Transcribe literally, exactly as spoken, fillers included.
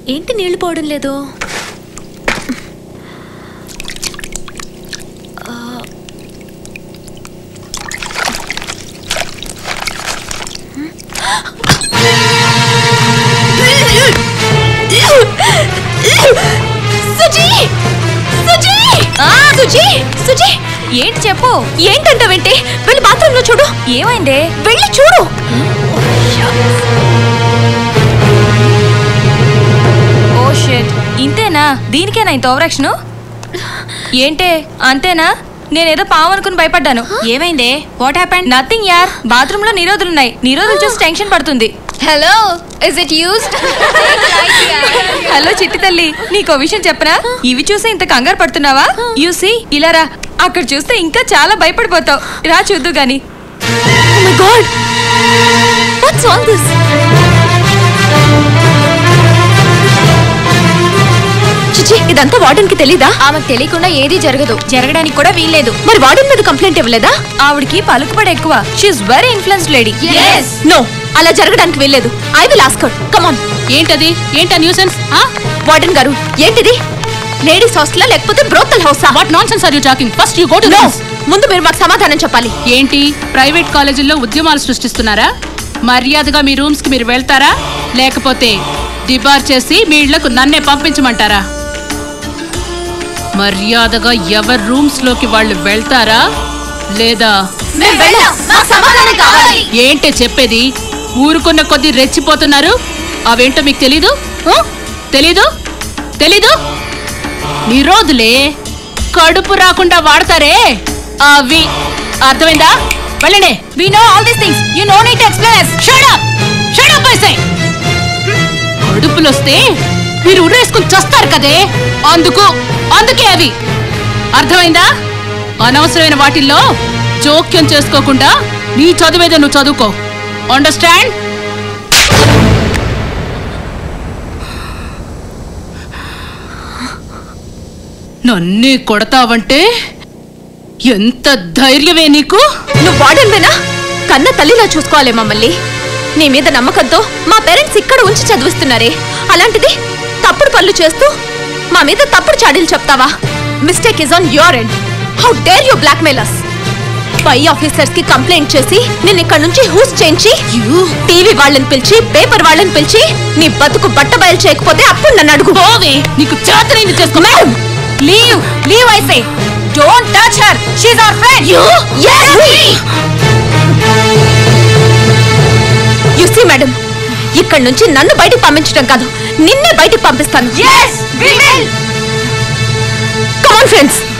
ఏంటి నీళ్లు పోవడం లేదు? ఏంటి చెప్పు. ఏంటంటావేంటి? వెళ్ళి బాత్రూమ్ లో చూడు. ఏమైందే? వెళ్ళి చూడు. ఓ షిట్, ఇంతేనా? దీనికేనా ఇంత ఓవరాక్షన్? ఏంటే అంతేనా? నేనేదో పాము అనుకుని భయపడ్డాను. ఏమైందే? What happened? నథింగ్ యార్. బాత్రూమ్ లో నిరోధులున్నాయి. నిరోధులు చూసి టెన్షన్ పడుతుంది. Hello, is it used? Hello చిట్టి తల్లి, నీకో విషయం చెప్పనా? ఇవి చూసి ఇంత కంగారు పడుతున్నావా? యు సీ, ఇలా రా. అక్కడ చూస్తే ఇంకా చాలా భయపడిపోతావు. రా చూద్దు గాని. Oh my God! What's all this? చిచి, ఇదంతా వార్డెన్ కి తెలీదా? ఆమెకు తెలియకుండా ఏదీ జరగదు. జరగడానికి కూడా వీల్లేదు. మరి వార్డెన్ మీద కంప్లైంట్ ఇవ్వలేదా? ఆవిడికి పలుకుబడి ఎక్కువ. She is very influenced lady. yes no, అలా జరగడానికి వీల్లేదు. I will ask her. Come on. ఏంటది? ఏంటా న్యూసెన్స్? వార్డెన్ గారు, ఏంటిది? లేడీస్ హాస్టలా లేకపోతే బ్రోకల్ హౌసా? What nonsense are you talking? First you go to this. ముందు మీరు మాకు సమాధానం చెప్పాలి. ఏంటి ప్రైవేట్ కాలేజీల్లో ఉద్యమాలు సృష్టిస్తున్నారా? మర్యాదగా మీ రూమ్స్ కి మీరు వెళ్తారా, లేకపోతే డిబార్ చేసి మీ ఇళ్లకు నన్నే పంపించమంటారా? మర్యాదగా ఎవరి రూమ్స్ లోకి వాళ్ళు వెళ్తారా లేదా? ఏంటే చెప్పేది? ఊరుకున్న కొద్ది రెచ్చిపోతున్నారు. అవేంటో మీకు తెలీదు? తెలీదు తెలీదు నిరోధులే కడుపు రాకుండా వాడతారే అవి. అర్థమైందా? వెళ్ళండి. We know all these things. You no need to explain us. Shut up. Shut up, I say. కడుపులొస్తే మీరు ఉరేసుకుని చస్తారు కదే, అందుకు అందుకే అవి. అర్థమైందా? అనవసరమైన వాటిల్లో జోక్యం చేసుకోకుండా నీ చదువేదో నువ్వు చదువుకో. అండర్స్టాండ్? నన్నే కొడతావంటే ఎంత ధైర్యమే నీకు? నువ్వు వాడన్వేనా? కన్న తల్లిలా చూసుకోవాలి మమ్మల్ని. నీ మీద నమ్మకంతో మా పేరెంట్స్ ఇక్కడ ఉంచి చదివిస్తున్నారే, అలాంటిది తప్పుడు పనులు చేస్తూ మా మీద తప్పుడు చాడీలు చెప్తావా? Mistake is on your end. How dare you blackmail us? పై ఆఫీసర్స్ కి కంప్లైంట్ చేసి నిన్ను ఇక్కడ నుంచి హూస్ చేయించి టీవీ వాళ్ళని పిలిచి పేపర్ వాళ్ళని పిలిచి నీ బతుకు బట్ట బయలు చేయకపోతే అప్పుడు నన్ను అడుగు. నీకు చేతనైంది చేసుకో. Madam, leave leave I say. Don't touch her. She is our friend. You yes we. You see madam, ఇక్కడ నుంచి నన్ను బయటికి పంపించడం కాదు, నిన్నే బయటికి పంపిస్తాను. yes we will. come on friends.